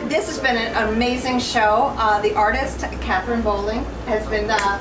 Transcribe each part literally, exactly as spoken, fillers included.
this has been an amazing show. Uh, the artist, Katherine Bowling, has been uh,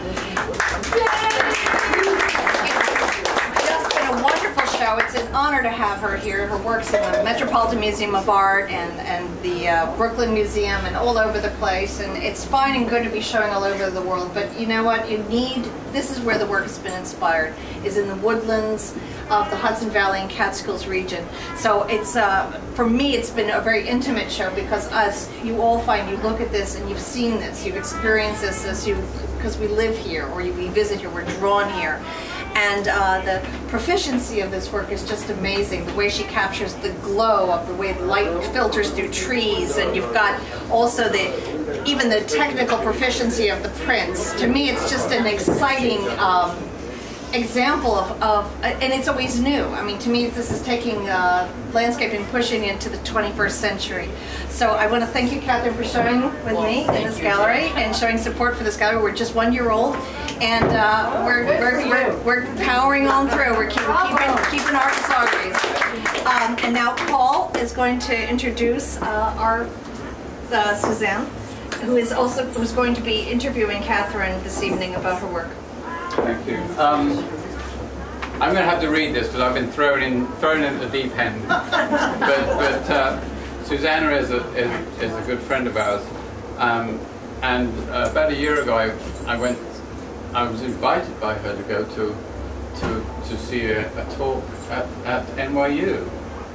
just been a wonderful show. It's an honor to have her here. Her work's in the Metropolitan Museum of Art and, and the uh, Brooklyn Museum and all over the place. And it's fine and good to be showing all over the world. But you know what? You need, this is where the work has been inspired, is in the woodlands of the Hudson Valley and Catskills region. So it's, uh, for me, it's been a very intimate show because us, you all find, you look at this and you've seen this, you've experienced this, this you, because we live here or we visit here, we're drawn here. And uh, the proficiency of this work is just amazing. The way she captures the glow of the way the light filters through trees, and you've got also the, even the technical proficiency of the prints. To me, it's just an exciting um, example of, of, and it's always new. I mean, to me, this is taking uh, landscape and pushing it into the twenty-first century. So I want to thank you, Katherine, for showing with well, me in this gallery and showing support for this gallery. We're just one year old, and uh, we're, we're, we're, we're powering on through. We're keep, keeping, keeping our Saugerties. Um, and now Paul is going to introduce uh, our uh, Suzanne, who is also who's going to be interviewing Katherine this evening about her work. Thank you. Um, I'm going to have to read this because I've been thrown in, thrown into the deep end. But, but uh, Suzannah is a, is, is a good friend of ours, um, and uh, about a year ago, I, I went. I was invited by her to go to to to see a, a talk at, at N Y U,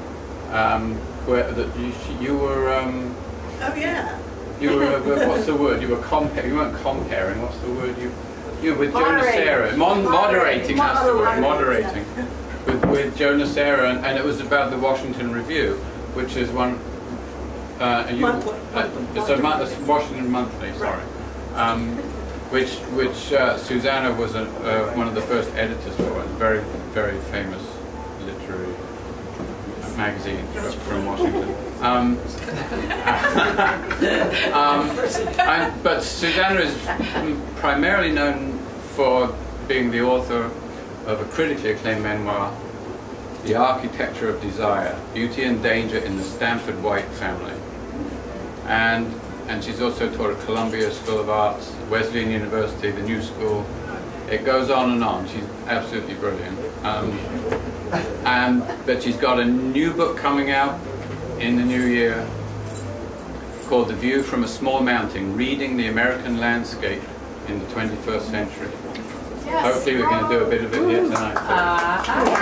um, where the, you, you were. Um, oh yeah. You were. What's the word? You were comparing. You weren't comparing. What's the word? You. You with Joe Nocera, Mon moderating, that's the word, moderating, with, with Joe Nocera, and, and it was about the Washington Review, which is one, uh, you, uh, it's a month, Washington Monthly, sorry, um, which which uh, Suzannah was a, uh, one of the first editors for, a very, very famous literary magazine from Washington. Um, um, and, but Suzannah is primarily known for being the author of a critically acclaimed memoir, The Architecture of Desire, Beauty and Danger in the Stanford White Family. And, and she's also taught at Columbia School of Arts, Wesleyan University, the New School. It goes on and on. She's absolutely brilliant. Um, and, but she's got a new book coming out in the new year called The View from a Small Mountain, Reading the American Landscape in the twenty-first Century. Yes. Hopefully we're going to do a bit of it here tonight. So. Uh,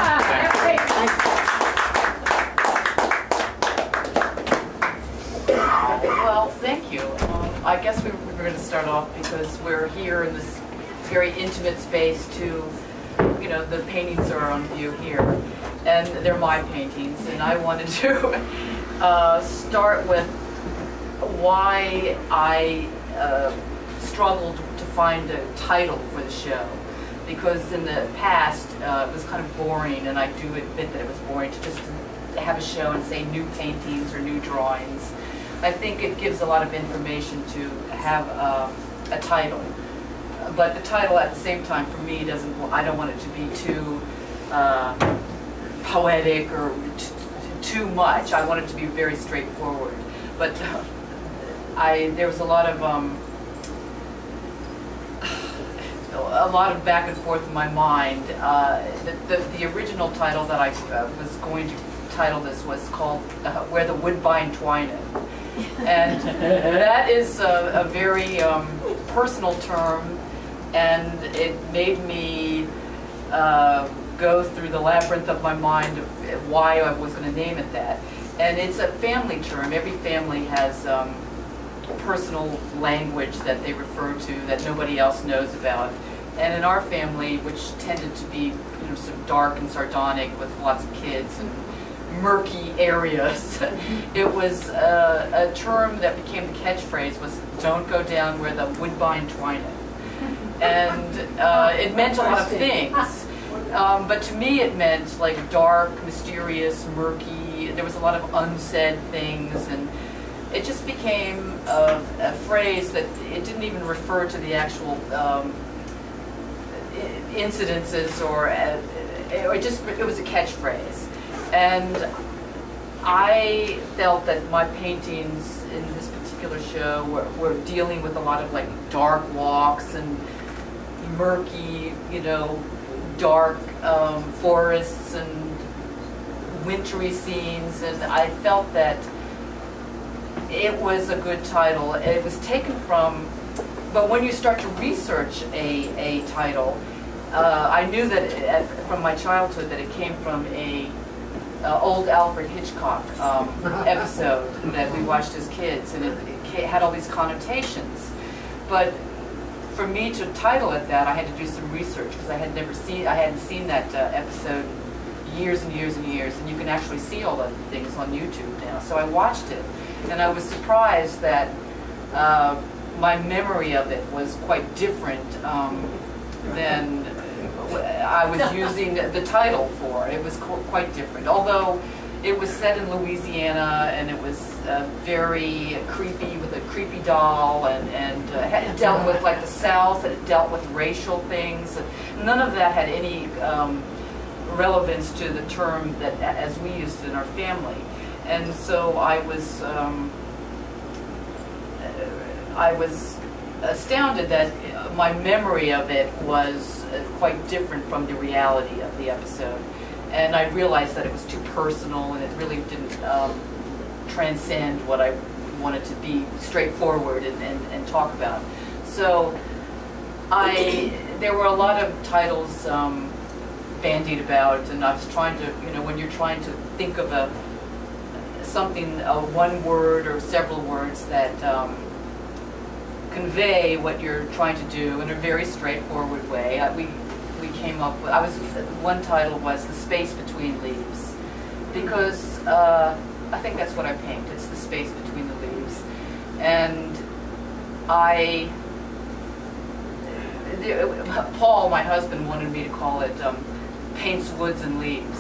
thank you. Well, thank you. Um, I guess we were going to start off because we're here in this very intimate space to, you know, the paintings are on view here, and they're my paintings, and I wanted to Uh, start with why I uh, struggled to find a title for the show, because in the past uh, it was kind of boring, and I do admit that it was boring to just have a show and say new paintings or new drawings. I think it gives a lot of information to have uh, a title, but the title at the same time for me doesn't, I don't want it to be too uh, poetic or too much. I want it to be very straightforward. But uh, I there was a lot of um, a lot of back and forth in my mind. Uh, the, the the original title that I uh, was going to title this was called uh, "Where the Woodbine Twineth," and that is a, a very um, personal term, and it made me Uh, go through the labyrinth of my mind of why I was going to name it that. And it's a family term. Every family has um, personal language that they refer to that nobody else knows about. And in our family, which tended to be, you know, sort of dark and sardonic with lots of kids and murky areas, it was uh, a term that became the catchphrase was "Don't go down where the woodbine twineth." And uh, it meant a lot of things. Um, but to me it meant like dark, mysterious, murky. There was a lot of unsaid things, and it just became a, a phrase that it didn't even refer to the actual um, incidences, or uh, it just it was a catchphrase. And I felt that my paintings in this particular show were, were dealing with a lot of like dark walks and murky, you know, dark um, forests and wintry scenes, and I felt that it was a good title. It was taken from, but when you start to research a, a title, uh, I knew that it, from my childhood that it came from a uh, old Alfred Hitchcock um, episode that we watched as kids, and it, it had all these connotations. But for me to title it that, I had to do some research because I had never seen, I hadn't seen that uh, episode years and years and years, and you can actually see all the things on YouTube now. So I watched it, and I was surprised that uh, my memory of it was quite different um, than I was using the title for. It was quite different, although it was set in Louisiana, and it was uh, very creepy with a creepy doll, and, and uh, it dealt with like the South, and it dealt with racial things. None of that had any um, relevance to the term that as we used it in our family. And so I was um, I was astounded that my memory of it was quite different from the reality of the episode. And I realized that it was too personal, and it really didn't um, transcend what I wanted to be straightforward and, and, and talk about. So I, there were a lot of titles um, bandied about, and I was trying to, you know, when you're trying to think of a something, a one word or several words that um, convey what you're trying to do in a very straightforward way. I, we we came up with, I was, one title was The Space Between Leaves, because uh, I think that's what I paint, it's the space between the leaves. And I, the, Paul, my husband, wanted me to call it um, Paints Woods and Leaves.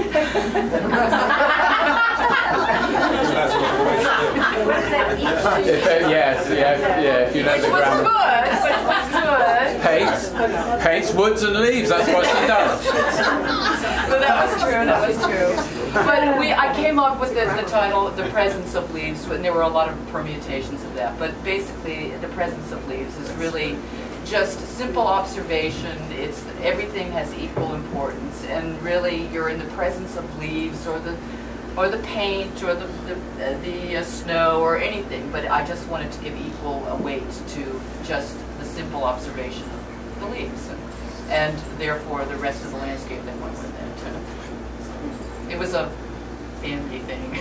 Yes, yeah, yeah, if you know Which the was grammar. good, which was good. Paints, paints woods and leaves, that's what she does. But that was true, that was true. But we, I came up with the, the title, The Presence of Leaves, and there were a lot of permutations of that. But basically, The Presence of Leaves is really just simple observation. It's, everything has equal importance, and really you're in the presence of leaves or the or the paint or the the, uh, the uh, snow or anything. But I just wanted to give equal uh, weight to just the simple observation of the leaves, and, and therefore the rest of the landscape that went with it. It was a family thing.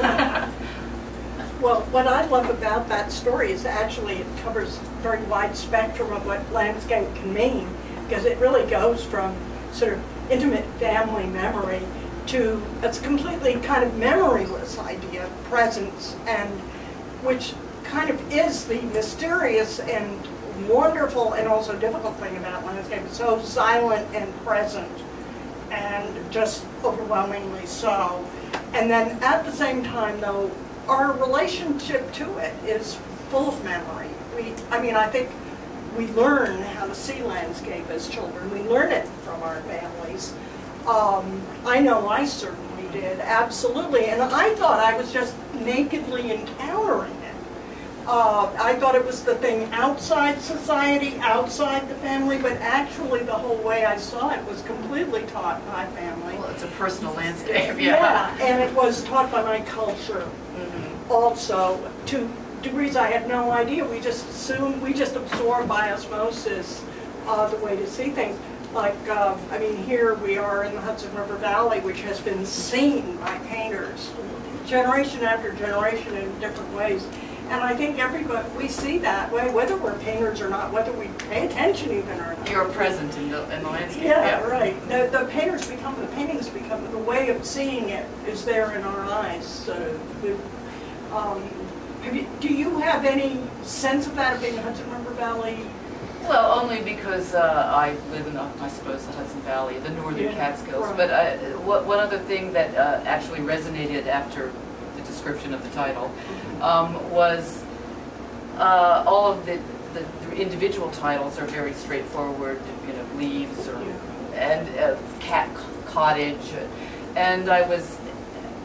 Well, what I love about that story is actually it covers a very wide spectrum of what landscape can mean, because it really goes from sort of intimate family memory to it's completely kind of memoryless idea, presence, and which kind of is the mysterious and wonderful and also difficult thing about landscape. It's so silent and present, and just overwhelmingly so. And then at the same time, though, our relationship to it is full of memory. We, I mean, I think we learn how to see landscape as children. We learn it from our families. Um, I know I certainly did, absolutely. And I thought I was just nakedly encountering it. Uh, I thought it was the thing outside society, outside the family, but actually the whole way I saw it was completely taught by family. Well, it's a personal landscape, yeah. yeah. And it was taught by my culture. Mm-hmm. Also, to degrees I had no idea. We just assumed, we just absorbed by osmosis uh, the way to see things. Like, uh, I mean, here we are in the Hudson River Valley, which has been seen by painters generation after generation in different ways. And I think everybody, we see that way, whether we're painters or not, whether we pay attention even or not. You're present in the, in the landscape. Yeah, yeah. right. The, the painters become, the paintings become, the way of seeing it is there in our eyes. So, we, um, have you, do you have any sense of that, of being in the Hudson River Valley? Well, only because uh, I live in, the, I suppose, the Hudson Valley, the northern yeah, Catskills. Right. But uh, what, one other thing that uh, actually resonated after the description of the title um, was uh, all of the, the, the individual titles are very straightforward, you know, leaves or, and uh, cat cottage. And I was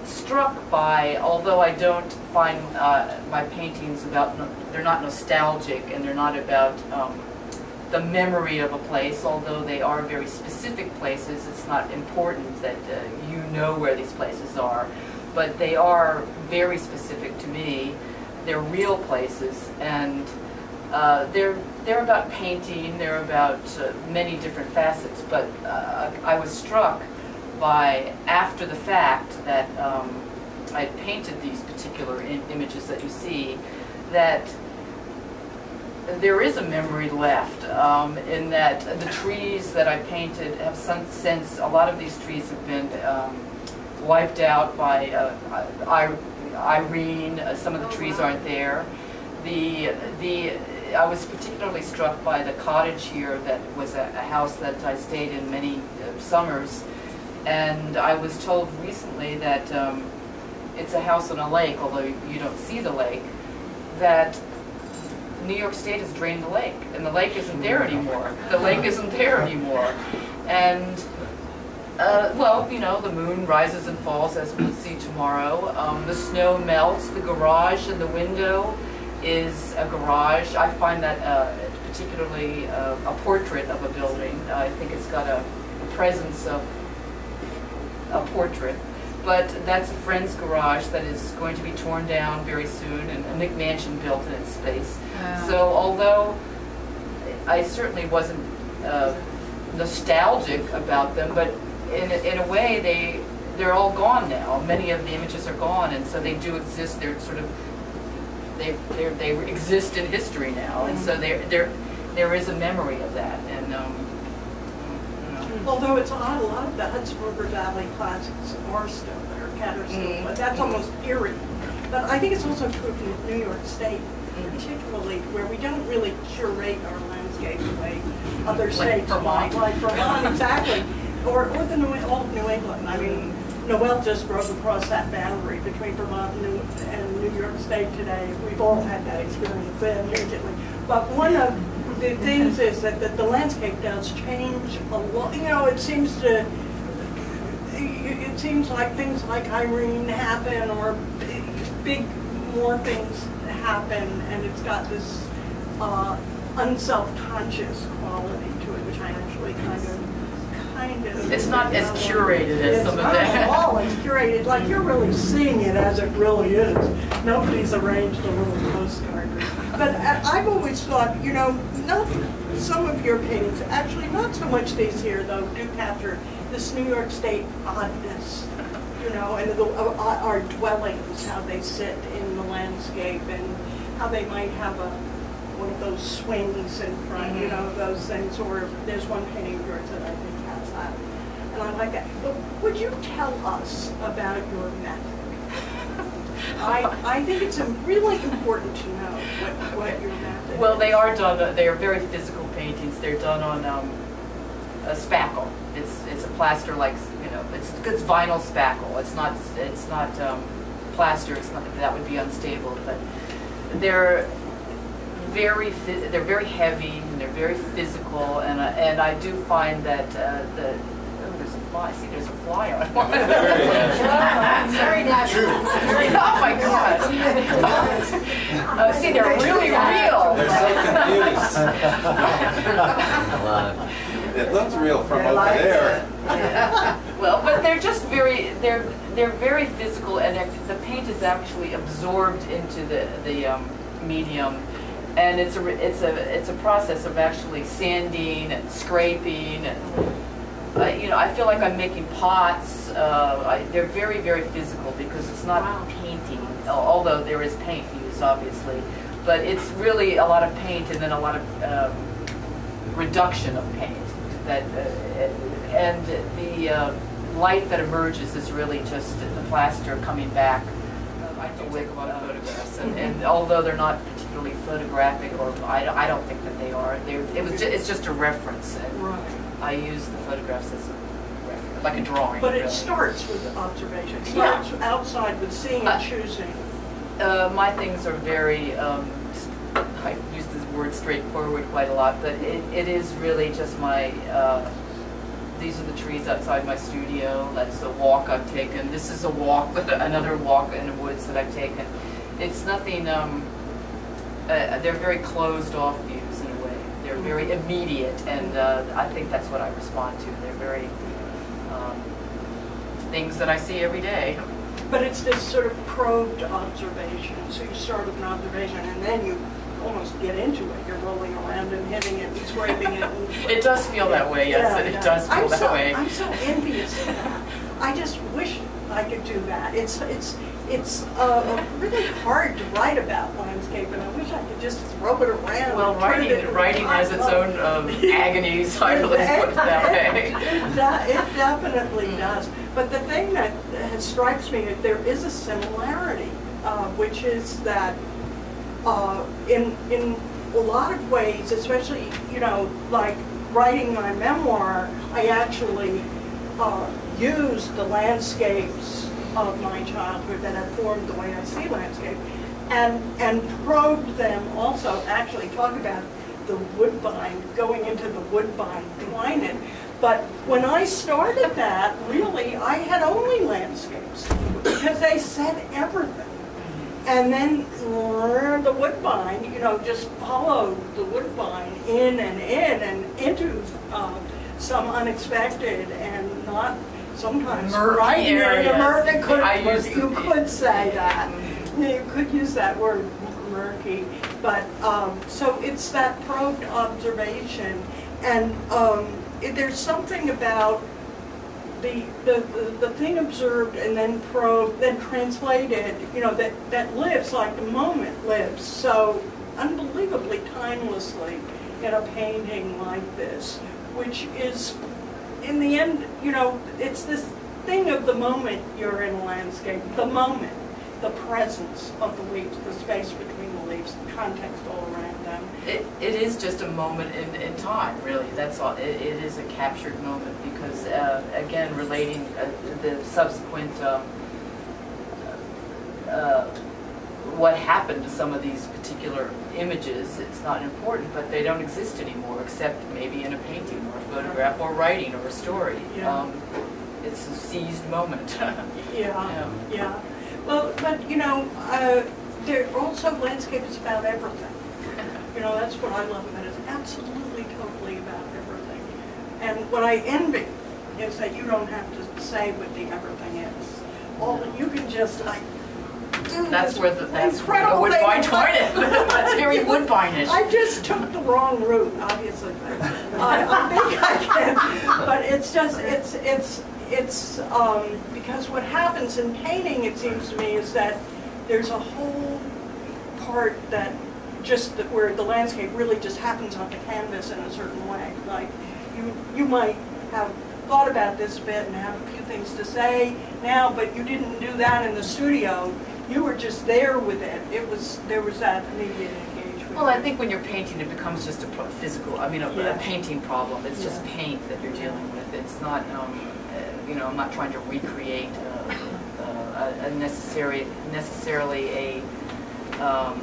struck by, although I don't find uh, my paintings about, they're not nostalgic and they're not about um, the memory of a place, although they are very specific places. It's not important that uh, you know where these places are, but they are very specific to me. They're real places, and uh, they're they're about painting. They're about uh, many different facets. But uh, I was struck by, after the fact that um, I had painted these particular in images that you see, that there is a memory left, um, in that the trees that I painted have some sense, a lot of these trees have been um, wiped out by uh, I, Irene, uh, some of the trees aren't there. The, the, I was particularly struck by the cottage here that was a, a house that I stayed in many uh, summers, and I was told recently that um, it's a house on a lake, although you don't see the lake, that New York State has drained the lake, and the lake isn't there anymore. The lake isn't there anymore. And, uh, well, you know, the moon rises and falls, as we'll see tomorrow. Um, the snow melts. The garage and the window is a garage. I find that uh, particularly uh, a portrait of a building. Uh, I think it's got a, a presence of a portrait. But that's a friend's garage that is going to be torn down very soon, and a McMansion built in its space. Wow. So although I certainly wasn't uh, nostalgic about them, but in a, in a way they they're all gone now. Many of the images are gone, and so they do exist. They're sort of they they they exist in history now, and so there there there is a memory of that. And um, although it's odd, a lot of the Hudson River Valley classics are still there, Catterstill, mm. but that's almost eerie. But I think it's also true in New York State, particularly where we don't really curate our landscape the way other like states Vermont. Like Vermont, exactly. Or, or the New, all of New England. I mean, Noel just drove across that boundary between Vermont and New, and New York State today. We've all had that experience immediately. But one of the things is that the, the landscape does change a lot. You know, it seems to, it seems like things like Irene happen, or big, big more things happen, and it's got this uh, unself-conscious quality to it, which I actually kind of, kind of. It's not as curated as some of that. It's not at all. It's curated. Like, you're really seeing it as it really is. Nobody's arranged a little postcard. But I've always thought, you know, not some of your paintings, actually not so much these here, though, do capture this New York State oddness, you know, and the, uh, our dwellings, how they sit in the landscape, and how they might have a one of those swings in front, mm-hmm. you know, those things. Or there's one painting of yours that I think has that, and I like that. But would you tell us about your method? I, I think it's really important to know what, what your method Well, is. they are done, they are very physical paintings. They're done on um, a spackle. It's it's a plaster, like, you know, it's it's vinyl spackle. It's not it's not um, plaster. It's not, that would be unstable. But they're very they're very heavy, and they're very physical. And uh, and I do find that uh, the oh, there's a fly. See, there's a fly on one. Very natural. Oh my God! Uh, see, they're really real. They're so confused. It looks real from over there. Yeah. Well, but they're just very they're they're very physical, and the paint is actually absorbed into the the um, medium, and it's a it's a it's a process of actually sanding and scraping, and uh, you know, I feel like I'm making pots. Uh, I, they're very very physical because it's not wow. painting, although there is paint used obviously, but it's really a lot of paint and then a lot of um, reduction of paint. That uh, and the uh, light that emerges is really just the plaster coming back. Uh, I do take a lot of photographs, and, and although they're not particularly photographic, or I, I don't think that they are. They're, it was ju it's just a reference, and right. I use the photographs as a reference, like a drawing. But it really. starts with observation. It Yeah. starts outside with seeing and Uh, choosing. Uh, my things are very. Um, I use this word straightforward quite a lot, but it, it is really just my uh, these are the trees outside my studio. That's a walk I've taken. This is a walk, another walk in the woods that I've taken. It's nothing, um, uh, they're very closed off views in a way. They're very immediate, and uh, I think that's what I respond to. They're very um, things that I see every day. But it's this sort of probed observation. So you start with an observation, and then you almost get into it. You're rolling around and hitting it and scraping it. And It does feel that way, yes, yeah, it yeah. does feel I'm that so, way. I'm so envious of that. I just wish I could do that. It's it's it's uh, really hard to write about landscape, and I wish I could just throw it around. Well, and turn writing it writing has its own um, agonies, I let's put it that way. It, de it definitely does. But the thing that uh, strikes me, there is a similarity, uh, which is that uh, in in a lot of ways, especially, you know, like writing my memoir, I actually uh, used the landscapes of my childhood that have formed the way I see landscape, and and probed them also. Actually, talk about the woodbine, going into the woodbine twined. But when I started that, really, I had only landscapes because they said everything. And then uh, the woodbine, you know, just followed the woodbine in and in and into uh, some unexpected and not sometimes Murky right areas. murky. Could, I used you to- could say that. You could use that word, murky. But um, so it's that probed observation, and um, it, there's something about the, the, the, the thing observed and then probed, then translated, you know, that, that lives, like the moment lives so unbelievably timelessly in a painting like this, which is, in the end, you know, it's this thing of the moment you're in a landscape, the moment, the presence of the leaves, the space between the leaves, the context all around them. It, it is just a moment in, in time, really. That's all. It, it is a captured moment because, uh, again, relating uh, the subsequent, um, uh, what happened to some of these particular images, it's not important, but they don't exist anymore, except maybe in a painting or a photograph or writing or a story. Yeah. Um, it's a seized moment. Yeah, Yeah. yeah. Well, but, you know, uh, there also landscape is about everything. You know, that's what I love about it. It's absolutely, totally about everything. And what I envy is that you don't have to say what the everything is. All that you can just like do. That's this where the that's where the incredible woodbine thing. twine is. That's very woodbine-ish. I just took the wrong route, obviously. But I, I think I can. But it's just it's it's it's um, because what happens in painting, it seems to me, is that there's a whole part that just that where the landscape really just happens on the canvas in a certain way. Like you you might have thought about this a bit and have a few things to say now, but you didn't do that in the studio. You were just there with it. It was there was that immediate engagement. Well, I think when you're painting, it becomes just a pro physical, I mean, a, Yeah. a painting problem. It's just Yeah. paint that you're dealing with. It's not, um, uh, you know, I'm not trying to recreate uh, uh, a, a necessary, necessarily a, um,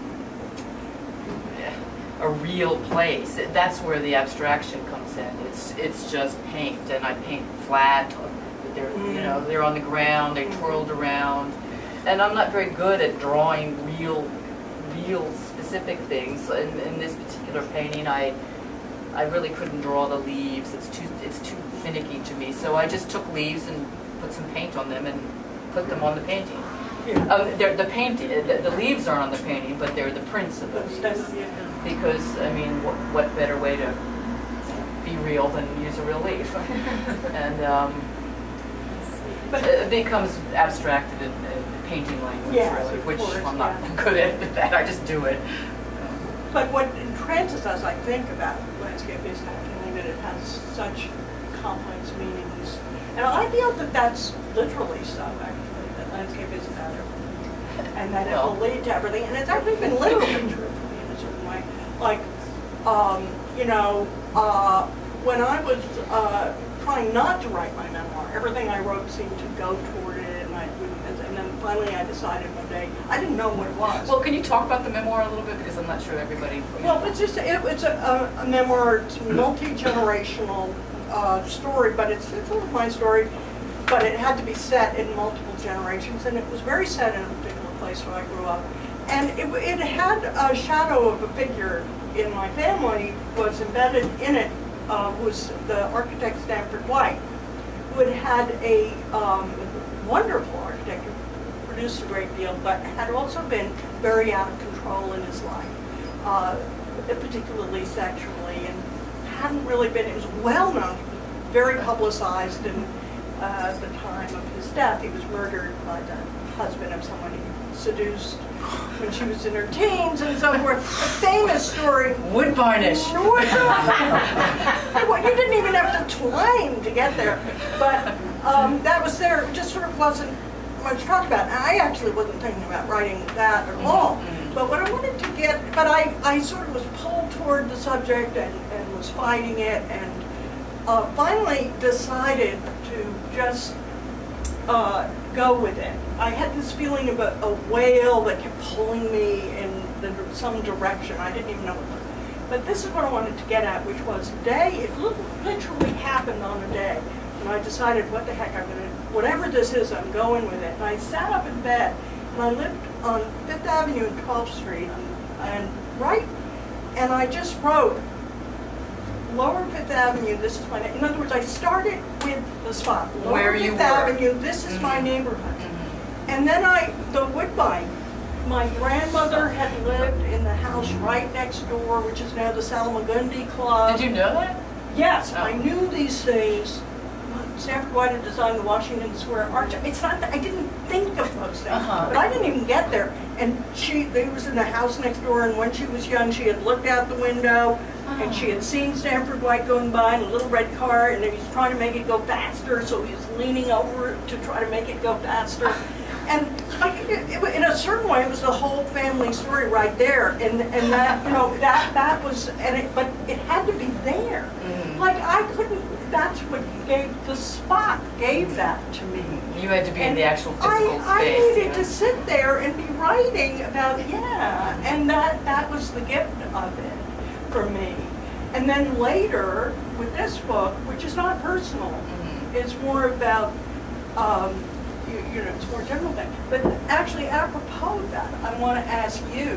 a real place. That's where the abstraction comes in. It's it's just paint, and I paint flat. They're you know they're on the ground. They twirled around, and I'm not very good at drawing real, real specific things. In, in this particular painting, I I really couldn't draw the leaves. It's too it's too finicky to me. So I just took leaves and put some paint on them and put them on the painting. Yeah. Um, they're the painting. The, the leaves aren't on the painting, but they're the prints of those. That's- yeah. Because, I mean, what, what better way to be real than use a real leaf? And um, But it becomes abstracted in, in painting language, Yes, really, of which course, I'm not yeah. good at that. I just do it. But what entrances us, I think, about landscape is that feeling that it has such complex meanings. And I feel that that's literally so, actually, that landscape is about everything. And that Well. it will lead to everything. And it's actually been literally true for me in a certain way. Like, um, you know, uh, when I was uh, trying not to write my memoir, everything I wrote seemed to go toward it. And, I wouldn't, and then finally I decided one day, I didn't know what it was. Well, can you talk about the memoir a little bit? Because I'm not sure everybody... Well, it's just, it, it's a, a, a memoir, it's multi-generational uh, story, but it's, it's sort of my story, but it had to be set in multiple generations, and it was very set in a particular place where I grew up. And it, it had a shadow of a figure in my family was embedded in it, uh, was the architect Stanford White, who had had a um, wonderful architect who produced a great deal, but had also been very out of control in his life, uh, particularly sexually, and hadn't really been, it was well known, very publicized, and uh, at the time of his death, he was murdered by the husband of someone he seduced when she was in her teens and so forth. A famous story. Wood varnish. Wood varnish. You didn't even have to climb to get there. But um, that was there. It just sort of wasn't much talked about. And I actually wasn't thinking about writing that at all. Mm-hmm. But what I wanted to get, but I, I sort of was pulled toward the subject and, and was fighting it, and uh, finally decided to just uh, go with it. I had this feeling of a, a whale that kept pulling me in the, some direction. I didn't even know what it was. But this is what I wanted to get at, which was day, it literally happened on a day. And I decided, what the heck, I'm going to, whatever this is, I'm going with it. And I sat up in bed, and I lived on Fifth Avenue and twelfth Street, and, and right, and I just wrote, Lower Fifth Avenue, this is my name. In other words, I started with the spot. Lower Where Fifth you were. Avenue, this is Mm-hmm. my neighborhood. And then I, the Woodbine, my grandmother had lived in the house right next door, which is now the Salmagundi Club. Did you know that? Yes, Oh. I knew these things. Stanford White had designed the Washington Square Arch. It's not that I didn't think of those things, Uh-huh. but I didn't even get there. And she, they was in the house next door, and when she was young, she had looked out the window, and she had seen Stanford White going by in a little red car, and he was trying to make it go faster, so he was leaning over it to try to make it go faster. And I, it, it, in a certain way, it was the whole family story right there, and and that you know that that was, and it, but it had to be there. Mm. Like I couldn't. That's what gave the spot gave that to me. You had to be and in the actual physical I, space. I needed yeah. to sit there and be writing about yeah, and that that was the gift of it for me. And then later with this book, which is not personal, mm-hmm. it's more about. Um, You, you know, it's more general thing. But actually, apropos of that, I want to ask you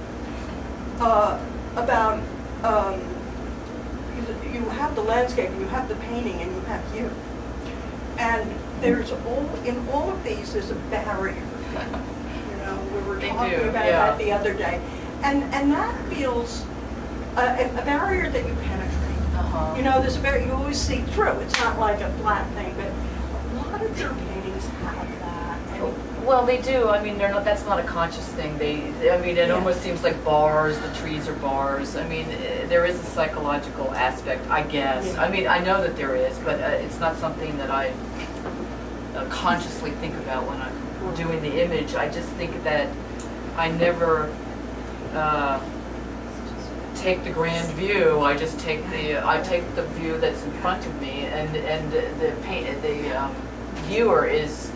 uh, about, um, you, you have the landscape, you have the painting, and you have you. And there's all, in all of these, there's a barrier. You know, we were They talking do, about yeah. that the other day. And, and that feels uh, a, a barrier that you penetrate. Uh-huh. You know, there's a barrier, you always see through. It's not like a flat thing, but a lot of your paintings have that. And Well, they do. I mean, they're not. That's not a conscious thing. They. I mean, it Yeah. almost seems like bars. The trees are bars. I mean, eh, there is a psychological aspect, I guess. Yeah. I mean, I know that there is, but uh, it's not something that I uh, consciously think about when I'm doing the image. I just think that I never uh, take the grand view. I just take the. I take the view that's in front of me, and and the paint. The um, viewer is.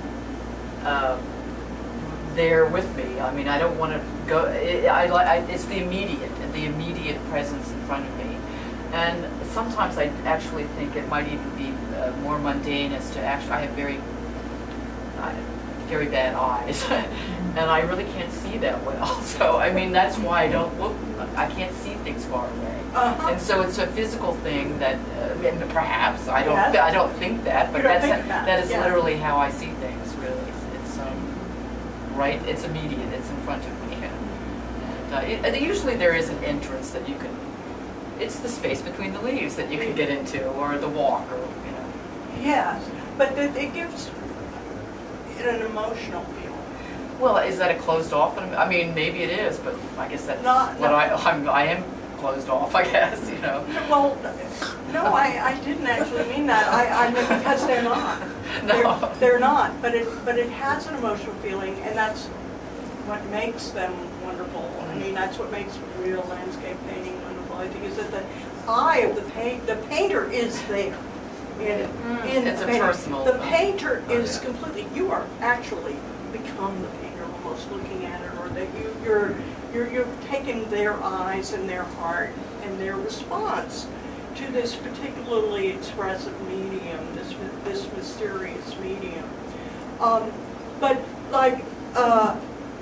Uh, there with me. I mean, I don't want to go. It, I, I, it's the immediate, the immediate presence in front of me, and sometimes I actually think it might even be uh, more mundane as to actually. I have very, uh, very bad eyes, and I really can't see that well. So I mean, that's why I don't look. I can't see things far away, Uh-huh. and so it's a physical thing that, uh, and perhaps I don't. Yes. I don't think that, but You don't that's think that, that is yeah. literally how I see things. Really, it's um, right. It's immediate. It's in front of me. And, uh, it, and usually there is an entrance that you can. It's the space between the leaves that you can get into, or the walk, or you know. yes, but it, it gives it an emotional feeling. Well, is that a closed off? I mean, maybe it is, but I guess that's Not- what no. I I'm, I am closed off. I guess you know. Well, no, I, I didn't actually mean that. I, I meant because they're not. No. They're, they're not. But it but it has an emotional feeling, and that's what makes them wonderful. I mean, that's what makes real landscape painting wonderful. I think is that the eye of the paint, the painter is there. In, in It's the a painting. personal, The uh, painter oh, is yeah. completely. You are actually become the painter, almost looking at it, or that you you're you're you're taking their eyes and their heart and their response to this particularly expressive medium, this this mysterious medium. Um, but like, uh,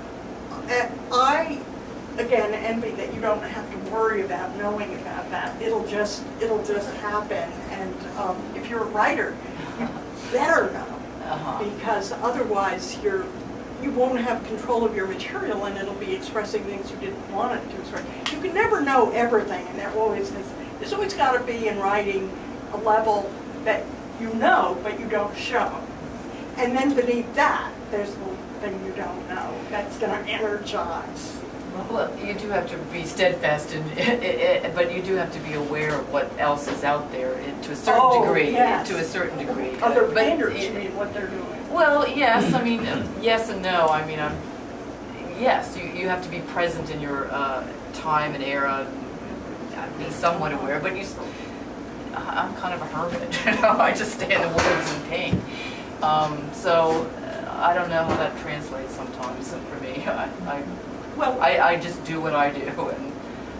I again envy that you don't have to worry about knowing about that. It'll just it'll just happen. And um, if you're a writer, you better know, uh-huh. because otherwise you're you won't have control of your material, and it'll be expressing things you didn't want it to express. You can never know everything, and there always is, there's always got to be in writing a level that you know but you don't show. And then beneath that, there's the thing you don't know that's going to energize. Well, you do have to be steadfast, and but you do have to be aware of what else is out there to a certain oh, degree. Yes. To a certain degree. Other but painters, it, you mean, what they're doing. Well, yes. I mean, yes and no. I mean, I'm, yes, you you have to be present in your uh, time and era, and be somewhat aware. But you, I'm kind of a hermit. You know, I just stay in the woods and paint. Um, so I don't know how that translates sometimes for me. I. I Well, I, I just do what I do, and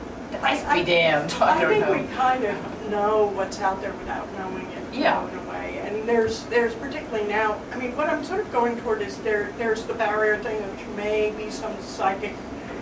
I, be damned. I, I don't think know. we kind of know what's out there without knowing it, Yeah. in a way. And there's there's particularly now, I mean, what I'm sort of going toward is there there's the barrier thing, which may be some psychic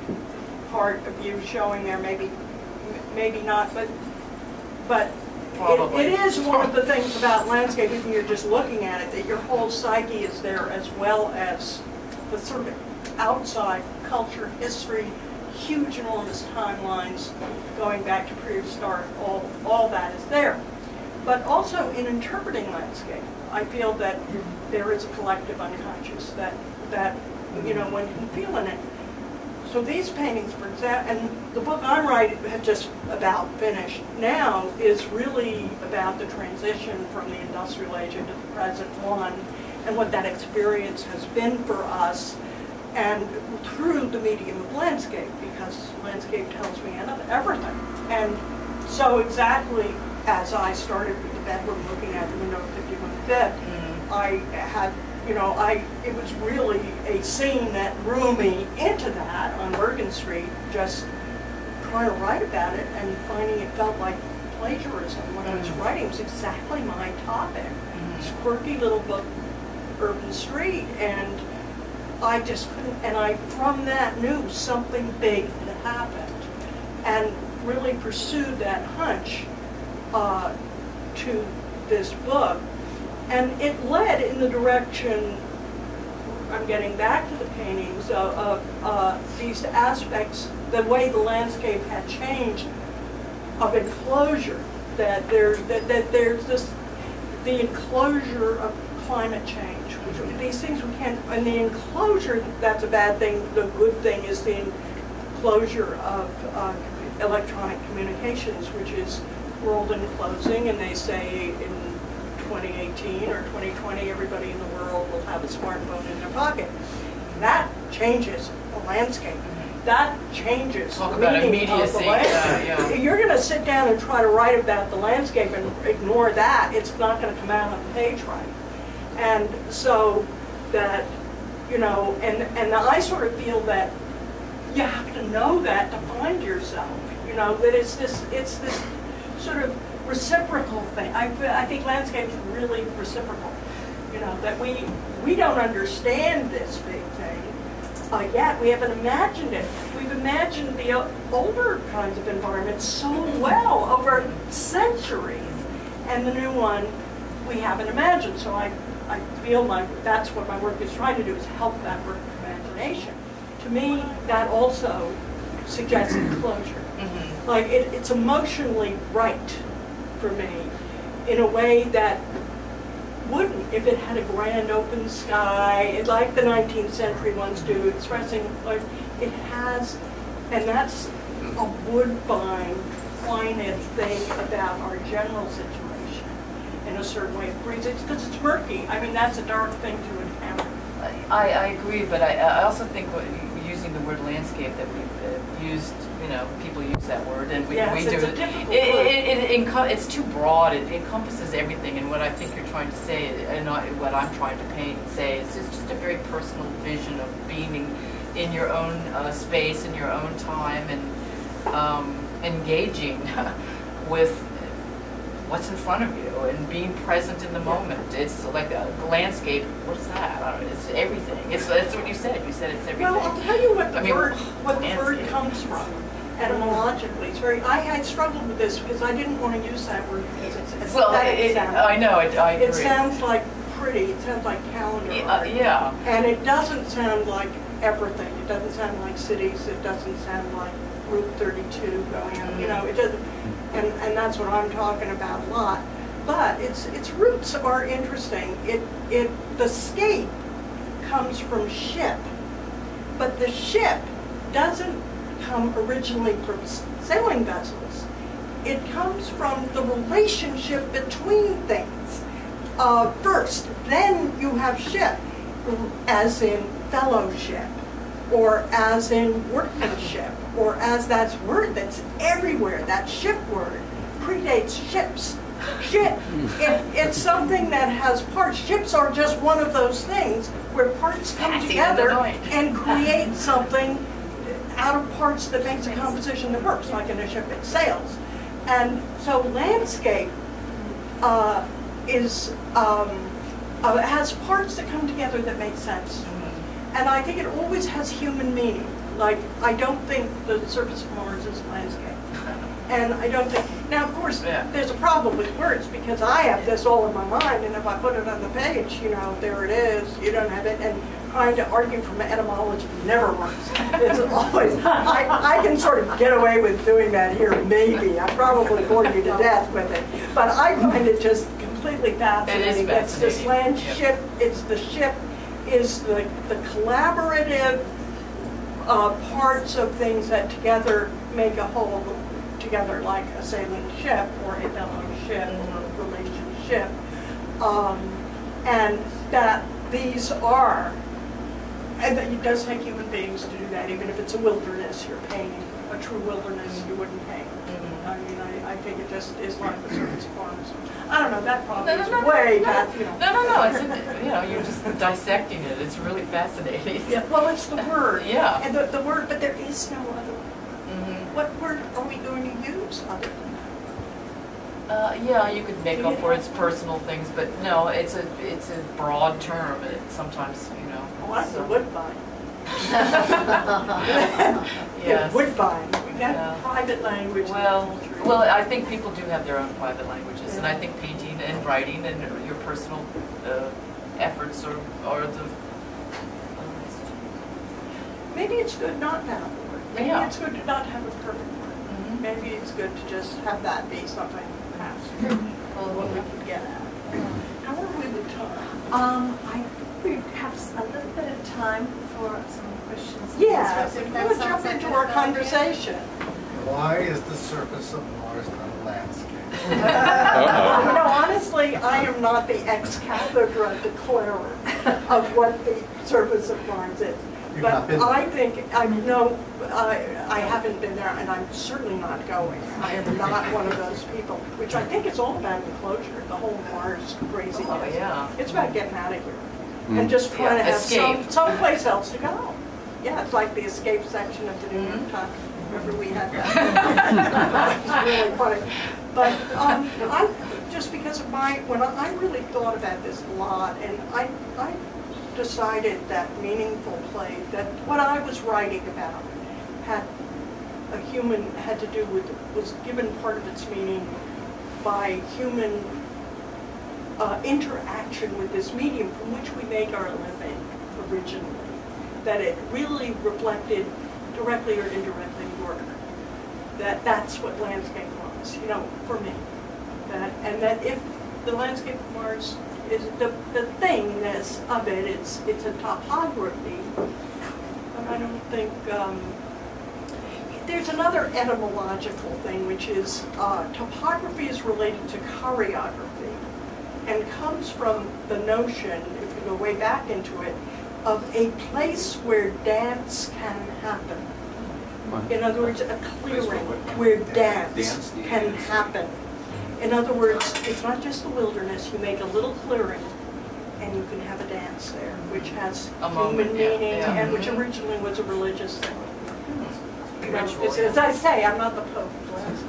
part of you showing there, maybe maybe not, but but Probably. It, it is one of the things about landscape, if you're just looking at it, that your whole psyche is there, as well as the sort of outside culture, history, huge enormous timelines going back to prehistoric, all, all that is there. But also in interpreting landscape, I feel that there is a collective unconscious that, that you know, one can feel in it. So these paintings, for example, and the book I'm writing, have just about finished now, is really about the transition from the industrial age into the present one, and what that experience has been for us, and through the medium of landscape, because landscape tells me everything. And so exactly as I started with the bedroom looking at the window of fifty-one Fifth, mm-hmm. I had, you know, I it was really a scene that drew me into that on Bergen Street, just trying to write about it and finding it felt like plagiarism when mm-hmm. I was writing. It was exactly my topic. Mm-hmm. This quirky little book, Urban Street, and I just couldn't, and I, from that, knew something big had happened, and really pursued that hunch uh, to this book. And it led in the direction, I'm getting back to the paintings, of, of uh, these aspects, the way the landscape had changed, of enclosure, that, there, that, that there's this, the enclosure of climate change. These things we can't, and the enclosure, that's a bad thing. The good thing is the enclosure of uh, electronic communications, which is world enclosing, and they say in twenty eighteen or twenty twenty, everybody in the world will have a smartphone in their pocket. That changes the landscape. That changes Talk the about meaning of the immediacy. landscape. Uh, yeah. You're going to sit down and try to write about the landscape and ignore that. It's not going to come out on the page right. And so that, you know, and, and I sort of feel that you have to know that to find yourself, you know, that it's this, it's this sort of reciprocal thing. I, I think landscape is really reciprocal, you know, that we, we don't understand this big thing uh, yet. We haven't imagined it. We've imagined the older kinds of environments so well over centuries, and the new one we haven't imagined. So I I feel my, that's what my work is trying to do, is help that work of imagination. To me, that also suggests enclosure. Mm-hmm. Like, it, it's emotionally right for me in a way that wouldn't if it had a grand open sky, like the nineteenth century ones do, expressing, like, it has, and that's a Woodbine Twined thing about our general situation. In a certain way, it breathes. It's because it's murky. I mean, that's a dark thing to encounter. I, I agree, but I, I also think what, using the word landscape that we've uh, used, you know, people use that word, and we, yes, we it's do a it. difficult It, word. it, it, it enco it's too broad. It encompasses everything, and what I think you're trying to say, and I, what I'm trying to paint and say, is it's just a very personal vision of being in your own uh, space, in your own time, and um, engaging with what's in front of you and being present in the moment. It's like a landscape. What is that? I don't know. It's everything. It's that's what you said. You said it's everything. Well, I'll tell you what the I mean, word what the landscape. word comes from. Etymologically, it's very. I had struggled with this because I didn't want to use that word because it's it's Well, aesthetic it, it, sound. I know. It, I agree. It sounds like pretty. It sounds like calendar Yeah, uh, art. yeah. And it doesn't sound like everything. It doesn't sound like cities. It doesn't sound like Route thirty-two going on. You know, it doesn't. And and that's what I'm talking about a lot. But its its roots are interesting. It it the scape comes from ship, but the ship doesn't come originally from sailing vessels. It comes from the relationship between things. Uh, first, then you have ship, as in fellowship, or as in workmanship, or as that word that's everywhere, that ship word, predates ships. Ship, it, it's something that has parts. Ships are just one of those things where parts come together and create something out of parts that makes a composition that works, like in a ship it sails. And so landscape uh, is um, uh, has parts that come together that make sense. And I think it always has human meaning. Like, I don't think the surface of Mars is landscape. And I don't think, now of course, Yeah. there's a problem with words because I have this all in my mind, and if I put it on the page, you know, there it is, you don't have it, and trying to argue from etymology never works. It's always, I, I can sort of get away with doing that here, maybe. I probably bore you to death with it. But I find it just completely fascinating. It is It's this fascinating. land ship, it's the ship, is the, the collaborative uh, parts of things that together make a whole together, like a sailing ship or a fellowship or a relationship. Um, and that these are, and that it does take human beings to do that, even if it's a wilderness you're painting. A true wilderness you wouldn't paint. Mm-hmm. I mean, I, I think it just is like the surface of Mars. I don't know, that probably No, is no, no, way no, past, you know. No, no, no. It's a, you know, you're just dissecting it. It's really fascinating. Yeah, well, it's the word. Yeah. And the, the word, but there is no other word. Mm-hmm. What word are we going to use other than that? Uh, yeah, you could make Do up you for have- its personal things, but no, it's a it's a broad term. It sometimes, you know. Oh, that's so- a woodbine. Yes. Woodbine. We got Yeah. private language. in Well, the culture. well, I think people do have their own private languages, and I think painting and writing and your personal uh, efforts are are the. Maybe it's good not to have a word. Maybe Yeah. it's good to not have a perfect word. Mhm. Maybe it's good to just have that be something past Well, what we could get at. How are we with time? Um, I think we have a little bit of time for some questions. and Yes, answers, if if we that would sounds jump like into a our good idea. conversation. Why is the surface of Mars not a landscape? Uh-oh. You know, honestly, I am not the ex cathedra declarer of what the surface of Mars is. You've But not been I think, I know, I, I haven't been there, and I'm certainly not going. I am not one of those people, which I think is all about enclosure, the whole Mars craziness. Oh, yeah. It's about getting out of here Mm. and just trying to Yeah, have some, escape. someplace else to go. Yeah, it's like the escape section of the New York Mhm. Times. Remember we had that? It's really funny. But um, I, just because of my, when I, I really thought about this a lot, and I, I decided that meaningful play, that what I was writing about had a human, had to do with, was given part of its meaning by human uh, interaction with this medium from which we make our living originally. That it really reflected directly or indirectly work. That that's what landscape was, you know, for me. That, and that if the landscape of Mars is the, the thingness of it, it's, it's a topography, but I don't think, um, there's another etymological thing, which is uh, topography is related to choreography and comes from the notion, if you go way back into it, of a place where dance can happen. In other words, a clearing where dance can happen. In other words, it's not just the wilderness. You make a little clearing and you can have a dance there, which has A human moment, yeah, meaning yeah. and which originally was a religious thing. You know, Ritual, it's- yeah. as I say, I'm not the Pope.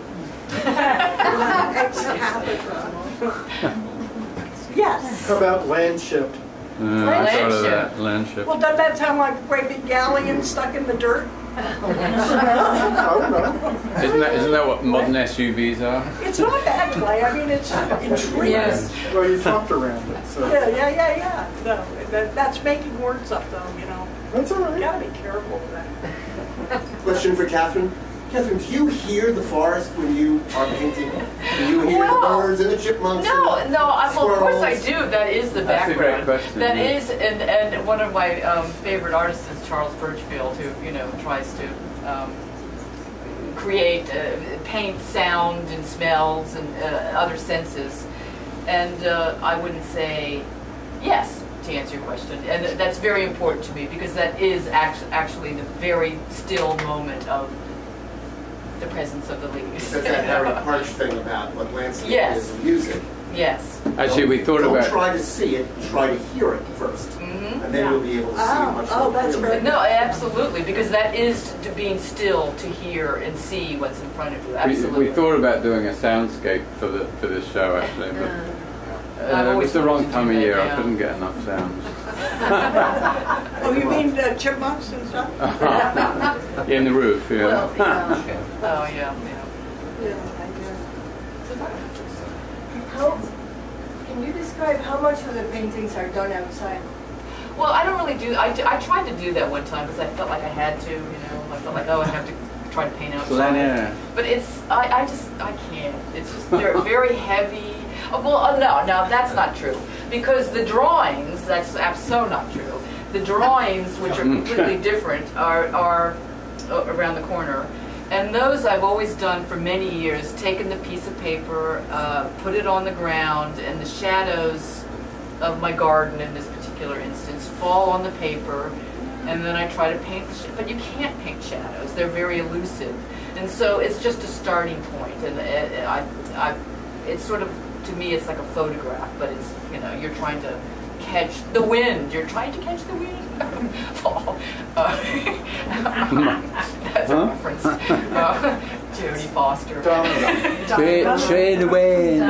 Yes. How about landship? Uh, I thought of that, landship. Well, doesn't that sound like a great big galleon stuck in the dirt? I don't know. Isn't that, isn't that what modern S U Vs are? It's not that way. I mean, it's intriguing. Yes. Well, you talked around it, so. Yeah, yeah, yeah, yeah. No, that, that's making words up, though, you know. That's all You right. gotta be careful with that. Question for Catherine. Catherine, do you hear the forest when you are painting? Do you hear Well, the birds and the chipmunks? No, and no, I, well, of course I squirrels? do. That is the That's a great background. question, That yeah. is, and, and one of my um, favorite artists is Charles Birchfield, who, you know, tries to um, create, uh, paint sound and smells and uh, other senses. And uh, I wouldn't say yes, to answer your question. And that's very important to me because that is actually, actually the very still moment of the presence of the leaves. That's that Harry Parch thing about what landscape Yes. is music. Yes. Actually, we thought Don't about. try to see it, try to hear it first. Mm-hmm. And then you'll be able to see Oh, it much oh, more that's clearly. very- No, absolutely, because that is to being still to hear and see what's in front of you. We, Absolutely. we thought about doing a soundscape for the for this show actually, but I've uh, it always was the wanted wrong to do time of that, year. I yeah. couldn't get enough sounds. Oh, you mean the chipmunks and stuff? In the roof, yeah. Well, yeah. Oh, yeah, yeah. Yeah, I guess. How, can you describe how much of the paintings are done outside? Well, I don't really do, I, do- I tried to do that one time because I felt like I had to, you know, I felt like, oh, I have to try to paint outside. Yeah. But it's, I, I just, I can't. It's just, they're very heavy. Oh, well, uh, no, no, that's not true. Because the drawings, that's, that's so not true. The drawings, which are completely different, are, are uh, around the corner. And those I've always done for many years, taken the piece of paper, uh, put it on the ground, and the shadows of my garden in this particular instance fall on the paper, and then I try to paint the sh but you can't paint shadows, they're very elusive. And so it's just a starting point, and it, I, I, it's sort of, to me it's like a photograph, but it's, you know, you're trying to catch the wind, you're trying to catch the wind. Fall. Uh, that's a Huh? reference. Uh, Jodie Foster. Trade, trade away.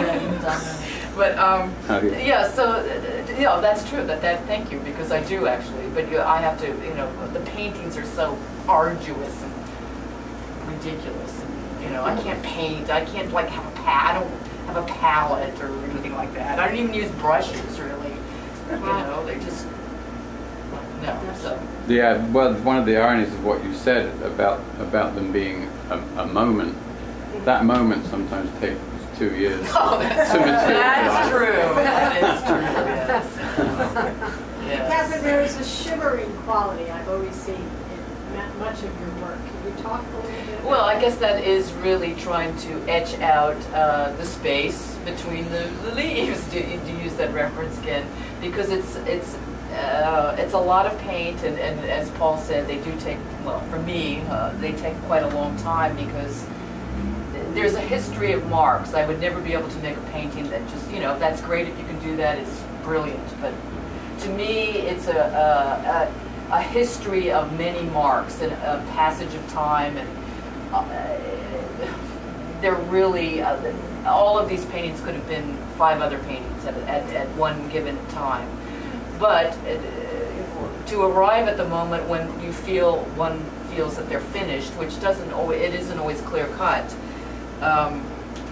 But um, How do you- yeah, so uh, you know that's true. That that thank you because I do actually. But you, I have to. You know, the paintings are so arduous and ridiculous. And, you know, I can't paint. I can't like have a pad. I don't have a palette or anything like that. I don't even use brushes really. You know, they just no. So Yeah, well, one of the ironies of what you said about about them being a, a moment, that moment sometimes takes two years. oh, that's, to materialize. that's true. That is true. Yes. Yes. Catherine, there is a shimmering quality I've always seen in ma- much of your work. Can you talk a little bit? Well, I guess that is really trying to etch out uh, the space between the, the leaves, to, to use that reference again, because it's it's uh, it's a lot of paint, and, and as Paul said, they do take, well, for me, uh, they take quite a long time because there's a history of marks. I would never be able to make a painting that just, you know, that's great if you can do that, it's brilliant, but to me, it's a, a, a, a history of many marks and a passage of time, and uh, they're really, uh, all of these paintings could have been five other paintings at, at, at one given time. But uh, to arrive at the moment when you feel, one feels that they're finished, which doesn't always, it isn't always clear cut, um,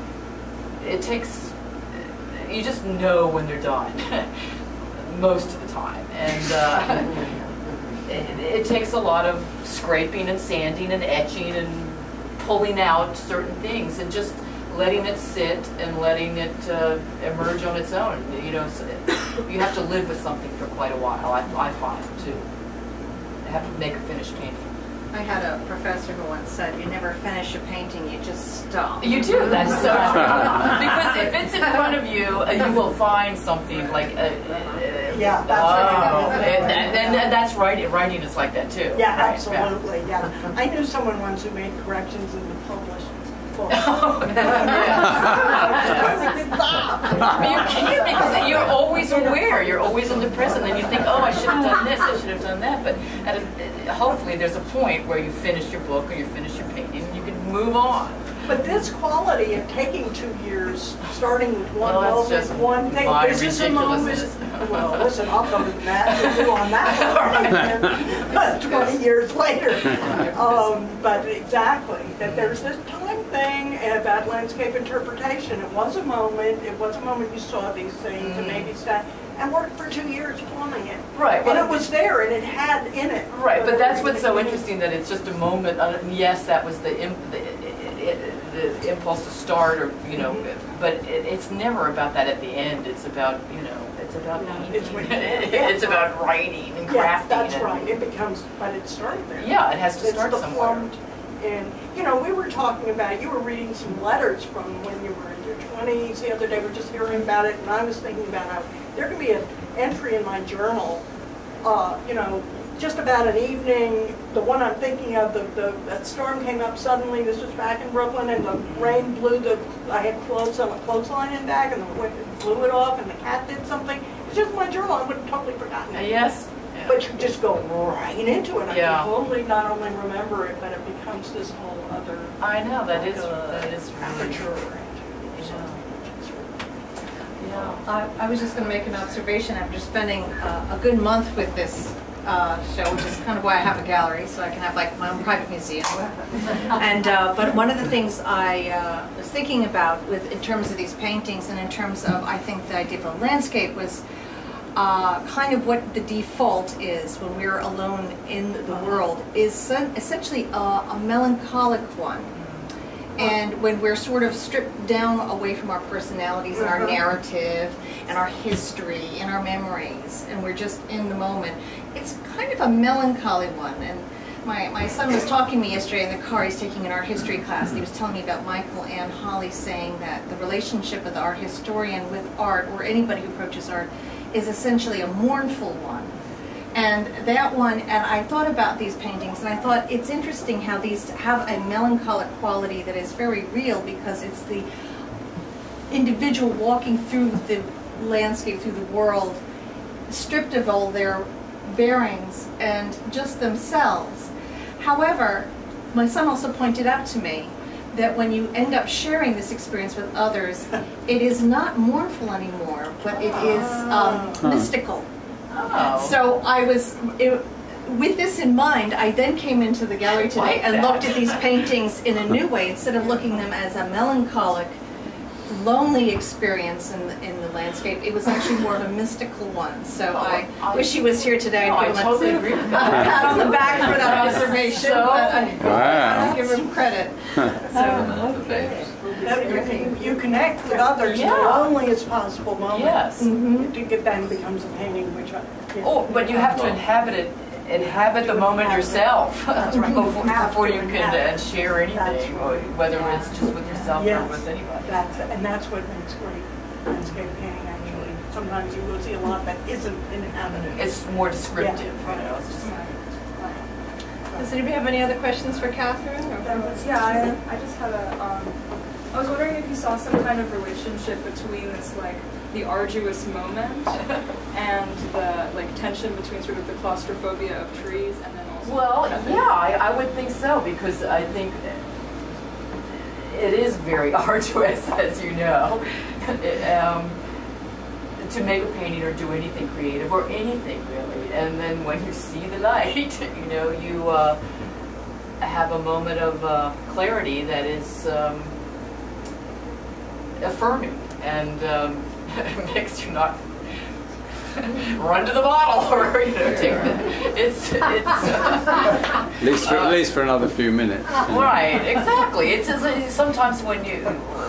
it takes, you just know when they're done. Most of the time, and uh, it, it takes a lot of scraping and sanding and etching and pulling out certain things and just letting it sit and letting it uh, emerge on its own. You know, so you have to live with something for quite a while. I, I find to have to make a finished painting. I had a professor who once said, you never finish a painting, you just stop. You do, that's so true. Because if it's in front of you, uh, you will find something like, uh, uh, Yeah, that's oh, right. and, and, and that's writing, writing is like that too. Yeah, right? absolutely, yeah. I knew someone once who made corrections in the published book. Oh, yeah. You can't because you're always aware, you're always in the present, and you think, oh, I should have done this, I should have done that, but at a, hopefully there's a point where you finish your book or you finish your painting and you can move on. But this quality of taking two years, starting with one Well, that's moment, just one thing, my this is a moment. ridiculousness. Well, listen, I'll come to that with you on that one. But twenty years later. Um, but exactly, that there's this time thing about landscape interpretation. It was a moment, it was a moment you saw these things Mm-hmm. and maybe sat and worked for two years plumbing it. Right, And but- it was there and it had in it. Right, but that's what's so interesting, that it's just a moment. Uh, yes, that was the, imp the, it, it, the impulse to start, or you know, but it, it's never about that at the end. It's about, you know, it's about painting. It's what- It's about writing and crafting. Yes, that's and, right. It becomes, but it started there. Yeah, it has to It's start the somewhere. plumbed. And, you know, we were talking about, you were reading some letters from when you were in your twenties the other day. We were just hearing about it, and I was thinking about how there can be an entry in my journal, uh, you know, just about an evening, the one I'm thinking of, the, the that storm came up suddenly. This was back in Brooklyn, and the rain blew the, I had clothes on a clothesline in back, and the wind blew it off, and the cat did something. It's just my journal. I would have totally forgotten Uh, it. yes. But you just go right into it. I Yeah. can totally not only remember it, but it becomes this whole other I know that is uh, that is really. aperture. Yeah. I, I was just going to make an observation after spending uh, a good month with this uh, show, which is kind of why I have a gallery, so I can have like my own private museum. And uh, but one of the things I uh, was thinking about with in terms of these paintings, and in terms of I think the idea of a landscape was uh, kind of what the default is when we're alone in the world is sen- essentially a, a melancholic one. And when we're sort of stripped down away from our personalities and our narrative and our history and our memories, and we're just in the moment, it's kind of a melancholy one. And my, my son was talking to me yesterday in the car. He's taking an art history class, and he was telling me about Michael and Holly saying that the relationship of the art historian with art, or anybody who approaches art, is essentially a mournful one. And that one, and I thought about these paintings, and I thought it's interesting how these have a melancholic quality that is very real, because it's the individual walking through the landscape, through the world, stripped of all their bearings and just themselves. However, my son also pointed out to me that when you end up sharing this experience with others, it is not mournful anymore, but it is um, mystical. Oh. So I was, it, with this in mind, I then came into the gallery today Like and that. looked at these paintings in a new way. Instead of looking at them as a melancholic, lonely experience in the, in the landscape, it was actually more of a mystical one. So I wish he was here today. No, I I'd give him totally a agree with a that. pat on the back for that observation. So- but I, Wow. I give him credit. So, That you, can, you connect with others in the Yeah. loneliest possible moment. Yes. mhm. It then becomes a painting, which I. Yeah. Oh, but you have to inhabit it, inhabit the moment yourself That's right. before, Have before to you can inhabit. uh, share anything, That's or right. whether it's just with yourself Yes. or with anybody. That's, and that's what makes great landscape painting, actually. Sometimes you will see a lot that isn't inhabited. It's more descriptive, Yeah. you know. It's just, Does anybody have any other questions for Catherine? Or for Yeah, Susan? I, I just had a, um, I was wondering if you saw some kind of relationship between this, like, the arduous moment and the, like, tension between sort of the claustrophobia of trees and then also... well, yeah, I, I would think so, because I think it is very arduous, as you know, it, um, to make a painting or do anything creative, or anything really. And then when you see the light, you know, you uh, have a moment of uh, clarity that is um, affirming, and um, makes you not run to the bottle, or you know, take the, it's it's uh, At least for, at least for another few minutes. right, exactly. It's, it's sometimes when you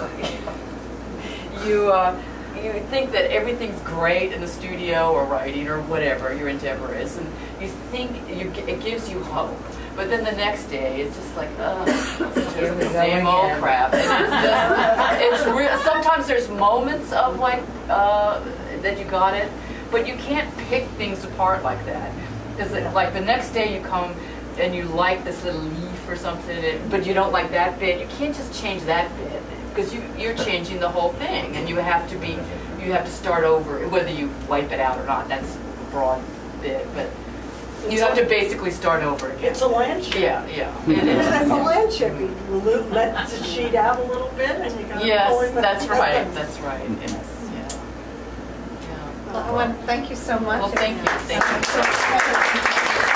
you uh, you think that everything's great in the studio or writing or whatever your endeavor is, and you think you, it gives you hope. But then the next day, it's just like, ugh, it's just the same old crap. And it's just, it's real. Sometimes there's moments of like uh, that you got it, but you can't pick things apart like that. Because like the next day you come and you like this little leaf or something, but you don't like that bit. You can't just change that bit, because you, you're changing the whole thing, and you have to be, you have to start over, whether you wipe it out or not. That's a broad bit, but You have to basically start over again. It's a landscape. Yeah, yeah, it And is. it's a landscape. You lo- let the sheet out a little bit and you gotta Yes, pull it back. that's right, that's right, yes, yeah. Yeah. Well, I want to thank you so much. Well, thank you, thank you.